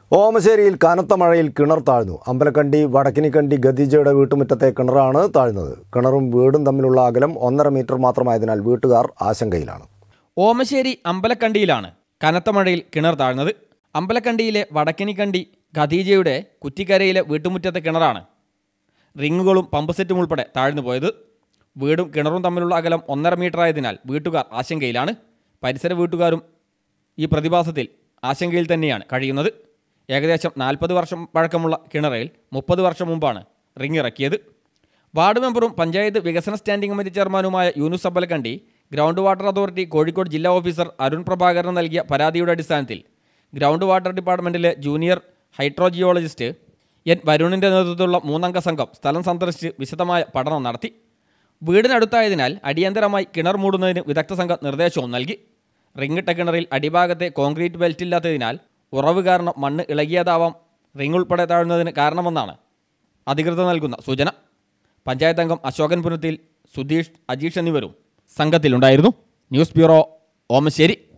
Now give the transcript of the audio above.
ഓമശ്ശേരിയിൽ കനത്ത മഴയിൽ കിണർ താഴ്ന്നു. അമ്പലക്കണ്ടി വടക്കിനിക്കണ്ടി ഖദീജയുടെ വീട്ടുമുറ്റത്തെ കിണറാണ് താഴ്ന്നത്. കിണറും വീടും തമ്മിലുള്ള അകലം 1.5 മീറ്റർ മാത്രമായതിനാൽ വീട്ടുകാർ ആശങ്കയിലാണ്. ഓമശ്ശേരി അമ്പലക്കണ്ടിയിലാണ് കനത്ത മഴയിൽ കിണർ താഴ്ന്നത്. അമ്പലക്കണ്ടിയിലെ വടക്കിനിക്കണ്ടി ഖദീജയുടെ കുറ്റിക്കരയിലെ വീട്ടുമുറ്റത്തെ കിണറാണ് റിങ്ങുകളും പമ്പ് സെറ്റും ഉൾപ്പെടെ താഴ്ന്നു പോയത്. വീടും കിണറും തമ്മിലുള്ള അകലം 1.5 മീറ്റർ ആയതിനാൽ വീട്ടുകാർ ആശങ്കയിലാണ്. പരിസര വീട്ടുകാരും ഈ പ്രതിഭാസത്തിൽ ആശങ്കയിൽ തന്നെയാണ് കഴിയുന്നത്. ഏകദേശം 40 വർഷം പഴക്കമുള്ള കിണറിൽ 30 വർഷം മുമ്പാണ് റിങ് ഇറക്കിയത്. വാർഡ് മെമ്പറും പഞ്ചായത്ത് വികസന സ്റ്റാൻഡിംഗ് കമ്മിറ്റി ചെയർമാനുമായ Yunus Ambalakkandi ground water authority Kozhikode ജില്ലാ ഓഫീസർ അരുൺ പ്രഭാകരൻ നൽകിയ പരാതിയുടെ അടിസ്ഥാനത്തിൽ ഗ്രൗണ്ട് വാട്ടർ ഡിപ്പാർട്ട്മെൻറ്റിലെ ജൂനിയർ ഹൈഡ്രോജിയോളജിസ്റ്റ് എൻ വരുണിൻ്റെ നേതൃത്വത്തിലുള്ള 3 അംഗ സംഘം സ്ഥലം സന്ദർശിച്ച് വിശദമായ പഠനം നടത്തി. വീടിനടുത്തായതിനാൽ അടിയന്തരമായി കിണർ മൂടുന്നതിന് വിദഗ്ധ സംഘം നിർദ്ദേശവും നൽകി. റിങ്ങിട്ട കിണറിൽ അടിഭാഗത്തെ കോൺക്രീറ്റ് ബെൽറ്റില്ലാത്തതിനാൽ ഉറവ് കാരണം മണ്ണ് ഇളകിയതാവാം റിങ് ഉൾപ്പെടെ താഴുന്നതിന് കാരണമെന്നാണ് അധികൃതർ നൽകുന്ന സൂചന. പഞ്ചായത്ത് അംഗം അശോകൻ പുനത്തിൽ, സുധീഷ്, അജീഷ് എന്നിവരും സംഘത്തിലുണ്ടായിരുന്നു. News bureau, Omassery.